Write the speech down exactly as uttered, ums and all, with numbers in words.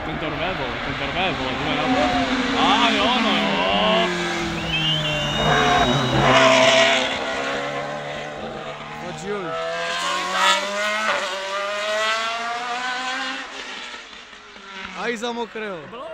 ten torvevo, ten torvevo, dove la... Ah, no, no, no! Oggi io... Aiza mokrého.